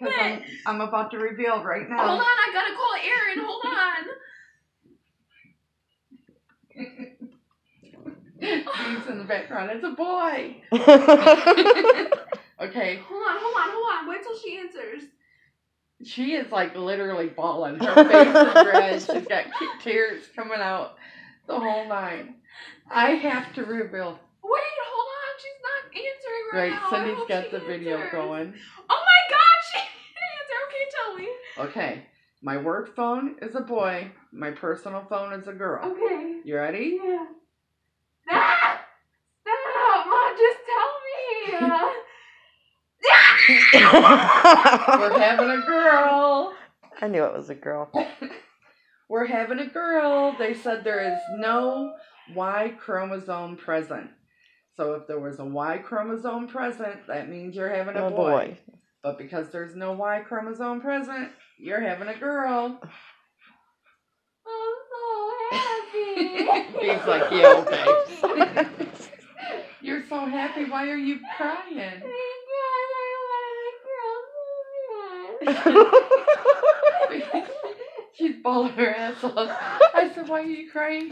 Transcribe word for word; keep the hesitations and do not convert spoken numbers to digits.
Because I'm, I'm about to reveal right now. Hold on, I gotta call Aaron. Hold on. He's in the background. It's a boy. Okay. Hold on, hold on, hold on. Wait till she answers. She is like literally bawling. Her face is red. She's got tears coming out. The whole nine. I have to reveal. Wait, hold on. She's not answering right, Right, now. Cindy's got the answers. video going. Oh my God, she didn't answer. Okay, tell me. Okay. My work phone is a boy. My personal phone is a girl. Okay. You ready? Yeah. Ah! Stop, Mom. Just tell me. We're having a girl. I knew it was a girl. We're having a girl. They said there is no Y chromosome present. So if there was a Y chromosome present, that means you're having a Oh, boy. boy. But because there's no Y chromosome present, you're having a girl. I'm so happy. He's like, yeah, okay. You're so happy. Why are you crying? She's bawling her ass off. I said, why are you crying?